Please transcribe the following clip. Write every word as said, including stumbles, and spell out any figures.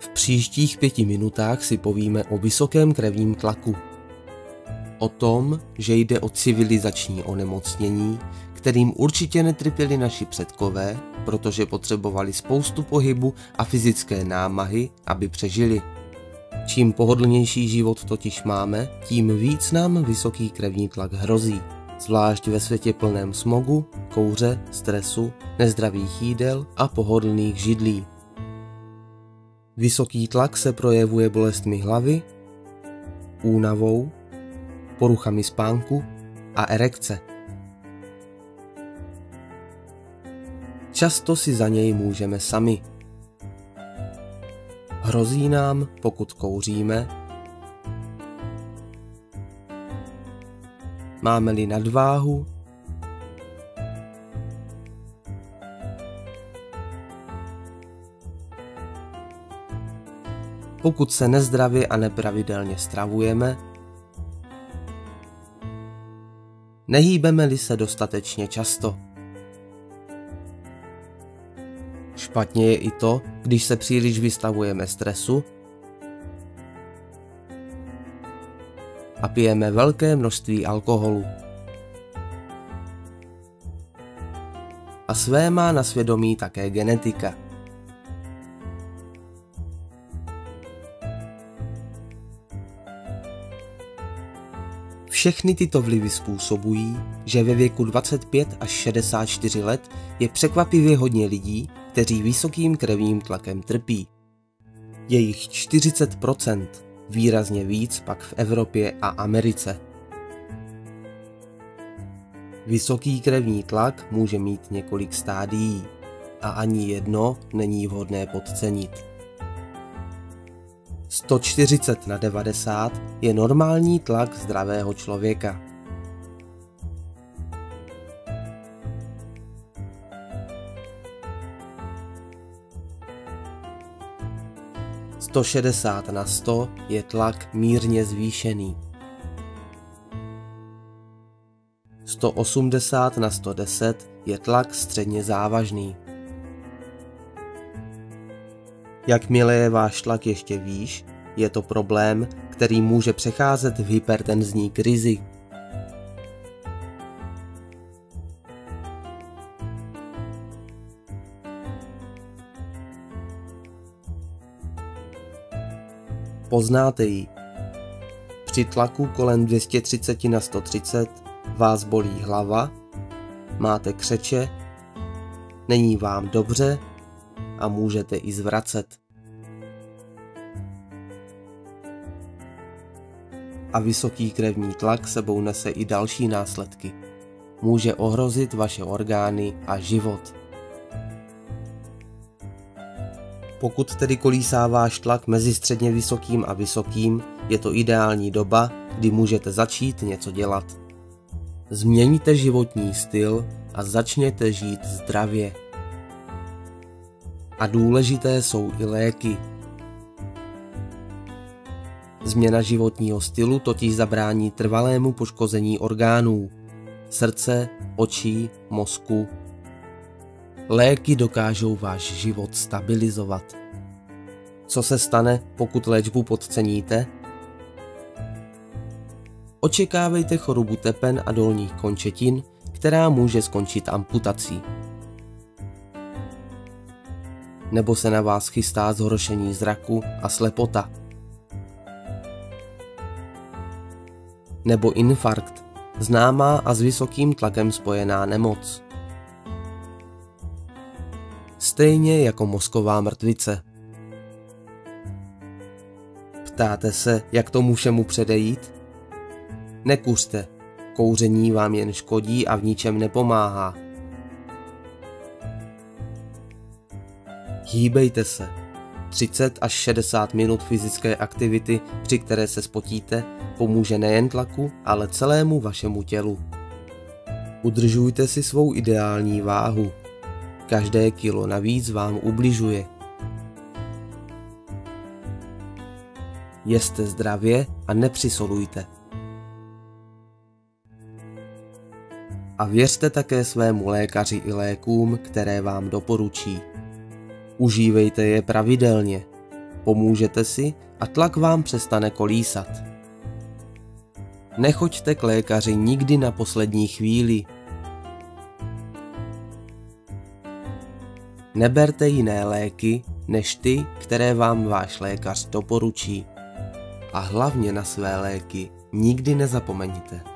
V příštích pěti minutách si povíme o vysokém krevním tlaku. O tom, že jde o civilizační onemocnění, kterým určitě netrpěli naši předkové, protože potřebovali spoustu pohybu a fyzické námahy, aby přežili. Čím pohodlnější život totiž máme, tím víc nám vysoký krevní tlak hrozí, zvlášť ve světě plném smogu, kouře, stresu, nezdravých jídel a pohodlných židlí. Vysoký tlak se projevuje bolestmi hlavy, únavou, poruchami spánku a erekce. Často si za něj můžeme sami. Hrozí nám, pokud kouříme, máme-li nadváhu, pokud se nezdravě a nepravidelně stravujeme, nehýbeme-li se dostatečně často. Špatně je i to, když se příliš vystavujeme stresu a pijeme velké množství alkoholu. A své má na svědomí také genetika. Všechny tyto vlivy způsobují, že ve věku dvacet pět až šedesát čtyři let je překvapivě hodně lidí, kteří vysokým krevním tlakem trpí. Je jich čtyřicet procent, výrazně víc pak v Evropě a Americe. Vysoký krevní tlak může mít několik stádií a ani jedno není vhodné podcenit. sto čtyřicet na devadesát je normální tlak zdravého člověka. sto šedesát na sto je tlak mírně zvýšený. sto osmdesát na sto deset je tlak středně závažný. Jakmile je váš tlak ještě výš, je to problém, který může přecházet v hypertenzní krizi. Poznáte ji. Při tlaku kolem dvě stě třicet na sto třicet vás bolí hlava, máte křeče, není vám dobře a můžete i zvracet. A vysoký krevní tlak sebou nese i další následky. Může ohrozit vaše orgány a život. Pokud tedy kolísá váš tlak mezi středně vysokým a vysokým, je to ideální doba, kdy můžete začít něco dělat. Změňte životní styl a začněte žít zdravě. A důležité jsou i léky. Změna životního stylu totiž zabrání trvalému poškození orgánů, srdce, očí, mozku. Léky dokážou váš život stabilizovat. Co se stane, pokud léčbu podceníte? Očekávejte chorobu tepen a dolních končetin, která může skončit amputací. Nebo se na vás chystá zhoršení zraku a slepota. Nebo infarkt, známá a s vysokým tlakem spojená nemoc. Stejně jako mozková mrtvice. Ptáte se, jak tomu všemu předejít? Nekuřte, kouření vám jen škodí a v ničem nepomáhá. Hýbejte se. třicet až šedesát minut fyzické aktivity, při které se spotíte, pomůže nejen tlaku, ale celému vašemu tělu. Udržujte si svou ideální váhu. Každé kilo navíc vám ubližuje. Jeste zdravě a nepřisolujte. A věřte také svému lékaři i lékům, které vám doporučí. Užívejte je pravidelně. Pomůžete si a tlak vám přestane kolísat. Nechoďte k lékaři nikdy na poslední chvíli. Neberte jiné léky než ty, které vám váš lékař doporučí. A hlavně na své léky nikdy nezapomeňte.